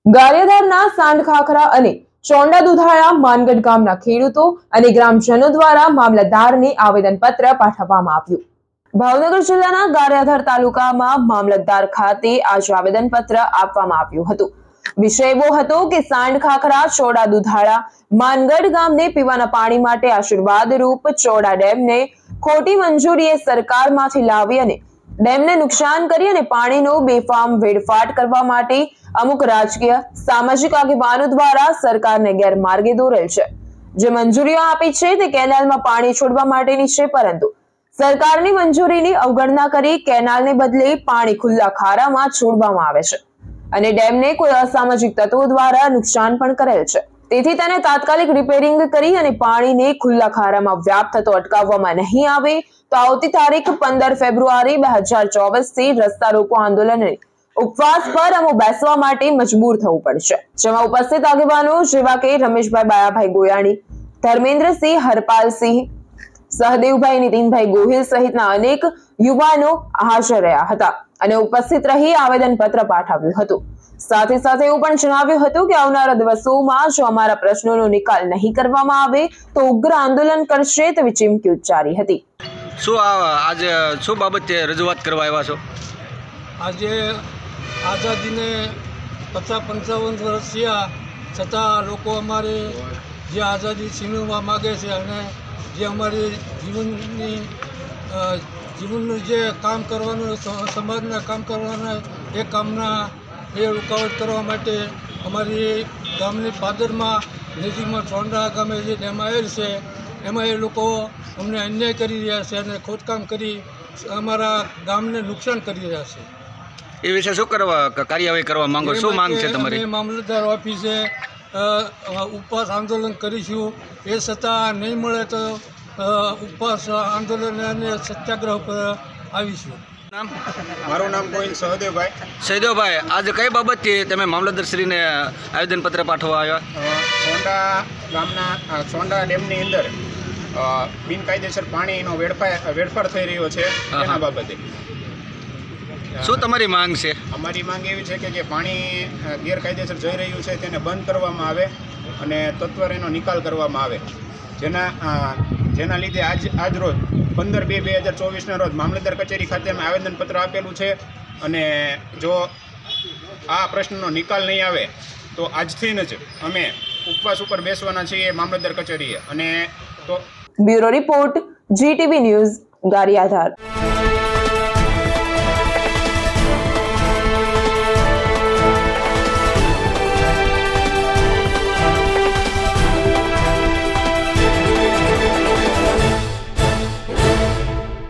ગારિયાધારના સાંઢખાખરા અને ચોંડા દુધાળા માનગઢ ગામના ખેડૂતો અને ગ્રામજનો દ્વારા મામલતદારને આવેદનપત્ર પાઠવવામાં આવ્યું। ભાવનગર જિલ્લાના ગારિયાધાર તાલુકામાં મામલતદાર ખાતે આજે આવેદનપત્ર આપવામાં આવ્યું હતું। વિષય એવો હતો કે સાંઢખાખરા ચોડા દુધાળા માનગઢ ગામને પીવાના પાણી માટે આશીર્વાદ રૂપ ચોડા ડેમને ખોટી મંજૂરીએ સરકારમાંથી લાવી અને ડેમને નુકસાન કરી અને પાણીનો બેફામ વેડફાટ કરવા માટે અમુક રાજકીય સામાજિક આગેવાનો દ્વારા સરકારને ગેરમાર્ગે દોરેલ છે। જે મંજૂરીઓ આપી છે તે કેનાલમાં પાણી છોડવા માટેની છે, પરંતુ સરકારની મંજૂરીની અવગણના કરી કેનાલને બદલે પાણી ખુલ્લા ખારામાં છોડવામાં આવે છે અને ડેમને કોઈ અસામાજિક તત્વો દ્વારા નુકસાન પણ કરેલ છે। તેથી તેને તાત્કાલિક રિપેરિંગ કરી અને પાણીને ખુલ્લા ખારામાં વ્યાપ થતો અટકાવવામાં નહીં આવે તો આવતી તારીખ 15 ફેબ્રુઆરી 2024 થી રસ્તા રોકો આંદોલન ઉપવાસ પર અમો બેસવા માટે મજબૂર થવું પડશે। જેમાં ઉપસ્થિત આગેવાનો જેવા કે રમેશભાઈ બાયાભાઈ ગોયાણી, ધર્મેન્દ્રસિંહ, હરપાલસિંહ, સહદેવભાઈ, નીતિનભાઈ ગોહિલ સહિતના અનેક યુવાનો હાજર રહ્યા હતા અને ઉપસ્થિત રહી આવેદનપત્ર પાઠવ્યું હતું। સાથે સાથે એવું પણ જણાવ્યું હતું કે આવનારા દિવસોમાં જો અમારા પ્રશ્નોનો નિકાલ નહીં કરવામાં આવે તો ઉગ્ર આંદોલન કરશે તેવી ચીમકી ઉચ્ચારી હતી। આજે શું બાબતે રજૂઆત કરવા આવ્યા છો? આજે આઝાદીને 50-55 વર્ષ થયા છતાં લોકો અમારે જે આઝાદી છીનવવા માગે છે અને જે અમારી જીવનનું જે કામ કરવાનું, સમાજના કામ કરવાના એ કામના રૂકાવટ કરવા માટે અમારી ગામની પાદરમાં નજીકમાં ચોંડા ગામે જે ડેમ આવેલ છે એમાં એ લોકો અમને અન્યાય કરી રહ્યા છે અને ખોદકામ કરી અમારા ગામને નુકસાન કરી રહ્યા છે। એ વિશે શું કાર્યવાહી કરવા માંગો? શું માંગ છે તમારી? મામલતદાર ઓફિસે ઉપવાસ આંદોલન કરીશું, એ છતાં નહીં મળે તો ઉપવાસ આંદોલન અને સત્યાગ્રહ પર આવીશું। મારું નામ ગોહિલ સહદેવભાઈ। સહદેવભાઈ, આજે કઈ બાબતથી તમે મામલતદારશ્રીને આવેદનપત્ર પાઠવવા આવ્યા? ચોંડા ગામના ચોંડા ડેમની અંદર બિનકાયદેસર પાણીનો વેડફાટ થઈ રહ્યો છે એના બાબતે। શું તમારી માંગ છે? અમારી માંગ એવી છે કે જે પાણી ગેરકાયદેસર જઈ રહ્યું છે તેને બંધ કરવામાં આવે અને તત્વર એનો નિકાલ કરવામાં આવે, જેના લીધે આજ રોજ 15/2/2024 રોજ મામલતદાર કચેરી ખાતે અમે આવેદનપત્ર આપેલું છે અને જો આ પ્રશ્નનો નિકાલ નહીં આવે તો આજથી જ અમે ઉપવાસ ઉપર બેસવાના છીએ મામલતદાર કચેરીએ। અને તો bureau report, GTV news, Gariadhar.